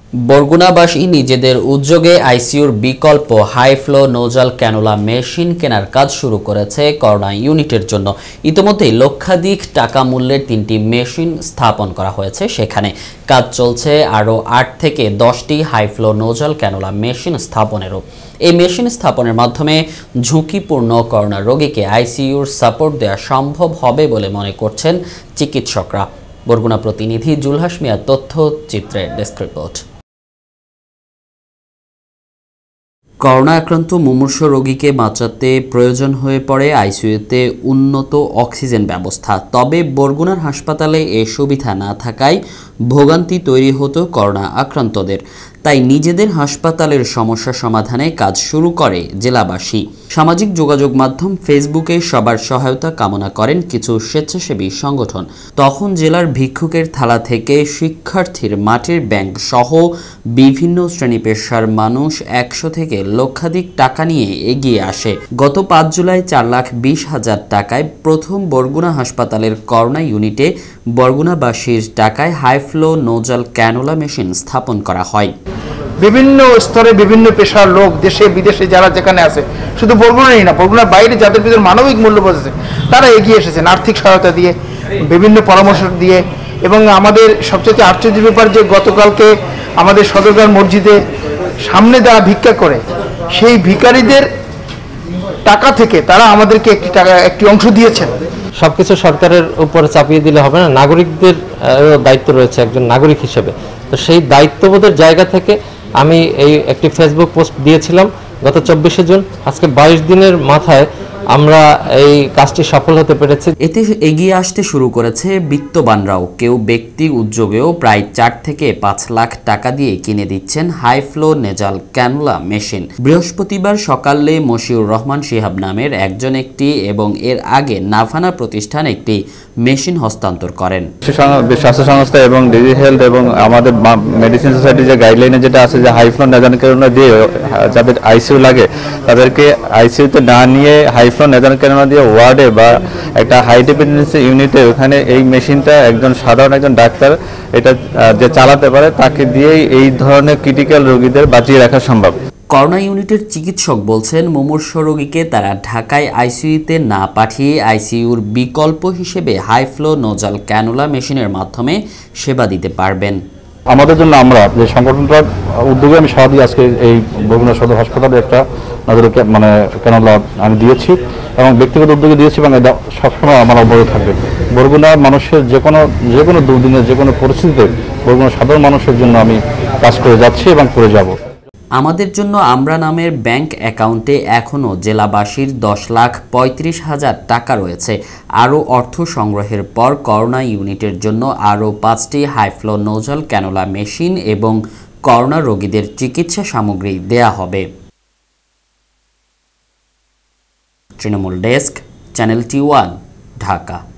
বরগুনাবাসী নিজেদের উদ্যোগে আইসিইউর বিকল্প high flow nasal cannula machine কেনার কাজ শুরু করেছে করোনা ইউনিটের জন্য। ইতিমধ্যেই লক্ষাধিক টাকা মূল্যের 3টি মেশিন স্থাপন করা হয়েছে। সেখানে কাজ চলছে আরও 8 থেকে 10টি high flow nasal cannula machine স্থাপনেরও। এই মেশিন স্থাপনের মাধ্যমে ঝুঁকিপূর্ণ করোনা রোগীকে আইসিইউর সাপোর্ট দেওয়া সম্ভব হবে বলে মনে করছেন চিকিৎসকরা। বরগুনা প্রতিনিধি জুলহাস মিয়ার তথ্যচিত্রে ডেস্ক রিপোর্ট। করোনা আক্রান্ত মুমূর্ষ রোগীকে বাঁচাতে প্রয়োজন হয়ে পড়ে আইসিইউতে উন্নত অক্সিজেন ব্যবস্থা। তবে বরগুনার হাসপাতালে এ সুবিধা না থাকায় ভোগান্তি তৈরি হতো করোনা আক্রান্তদের। তাই নিজেদের হাসপাতালের সমস্যা সমাধানে কাজ শুরু করে জেলাবাসী। সামাজিক যোগাযোগ মাধ্যম ফেসবুকে সবার সহায়তা কামনা করেন কিছু স্বেচ্ছাসেবী সংগঠন। তখন জেলার ভিক্ষুকের থালা থেকে শিক্ষার্থীর মাটির ব্যাংক সহ বিভিন্ন শ্রেণী পেশার মানুষ 100 থেকে লক্ষাধিক টাকা নিয়ে এগিয়ে আসে। গত 5 জুলাই 4,20,000 টাকায় প্রথম বরগুনা হাসপাতালের করোনা ইউনিটে বরগুনাবাসীর টাকায় high flow nasal cannula machine স্থাপন করা হয়। বিভিন্ন স্তরে বিভিন্ন পেশার লোক দেশে বিদেশে যারা যেখানে আছে, শুধু বরগুনারই না, বরগুনার বাইরে যাদের ভিতরে মানবিক মূল্যবোধ আছে তারা এগিয়ে এসেছেন আর্থিক সহায়তা দিয়ে, বিভিন্ন পরামর্শ দিয়ে। এবং আমাদের সবচেয়ে আশ্চর্যের ব্যাপার যে গতকালকে আমাদের সদরঘাট মসজিদে সামনে যারা ভিক্ষা করে সেই ভিখারীদের টাকা থেকে তারা আমাদেরকে একটি অংশ দিয়েছেন। সবকিছু সরকারের উপরে চাপিয়ে দিলে হবে না, নাগরিকদের দায়িত্ব রয়েছে একজন নাগরিক হিসেবে। তো সেই দায়িত্ববোধের জায়গা থেকে আমি এই একটি ফেসবুক পোস্ট দিয়েছিলাম গত 24শে জুন। আজকে 22 দিনের মাথায় আমরা এই কাজটি সফল হতে পেরেছি। এতে এগিয়ে আসতে শুরু করেছে বিত্তবানরাও। কেউ ব্যক্তি উদ্যোগেও প্রায় 4 থেকে 5 লাখ টাকা দিয়ে কিনে দিচ্ছেন high flow nasal cannula machine. বৃহস্পতিবার সকালে মশিউর রহমান শিহাব নামের একজন একটি এবং এর আগে নাভানা প্রতিষ্ঠান একটি মেশিন হস্তান্তর করেন। স্বাস্থ্য সংস্থা এবং ডিজি হেলথ এবং আমাদের মেডিসিন সোসাইটি যে গাইডলাইনে যেটা আছে যে হাই ফ্লো নেজাল ক্যানুলা দিয়ে যাদের আইসিইউ লাগে তাদেরকে আইসিইউতে না নিয়ে হাই ফ্লো নেজাল ক্যানুলা দিয়ে ওয়ার্ডে বা একটা হাই ডিপেন্ডেন্সি ইউনিটে ওখানে এই মেশিনটা একজন সাধারণ একজন ডাক্তার এটা যে চালাতে পারে তাকে দিয়েই এই ধরনের ক্রিটিক্যাল রোগীদের বাঁচিয়ে রাখা সম্ভব। করোনা ইউনিটের চিকিৎসক বলছেন মুমূর্ষ রোগীকে তারা ঢাকায় আইসিইউতে না পাঠিয়ে আইসিইউর বিকল্প হিসেবে হাই ফ্লো নোজাল ক্যানুলা মেশিনের মাধ্যমে সেবা দিতে পারবেন। আমাদের জন্য আমরা যে সংগঠনটার উদ্যোগে আমি সারা দিয়ে আজকে এই বরগুনা সদর হাসপাতালে একটা ক্যানুলা আমি দিয়েছি এবং ব্যক্তিগত উদ্যোগে দিয়েছি এবং এটা সবসময় আমার অব্যাহত থাকবে। বরগুনার মানুষের যে কোনো দুর্দিনের যে কোনো পরিস্থিতিতে বরগুনা সাধারণ মানুষের জন্য আমি কাজ করে যাচ্ছি এবং করে যাব। আমাদের জন্য আমরা নামের ব্যাংক অ্যাকাউন্টে এখনও জেলাবাসীর 10,35,000 টাকা রয়েছে। আরও অর্থ সংগ্রহের পর করোনা ইউনিটের জন্য আরও 5টি হাইফ্লো নোজাল ক্যানুলা মেশিন এবং করোনা রোগীদের চিকিৎসা সামগ্রী দেয়া হবে। Trinamool desk, channel T1, Dhaka.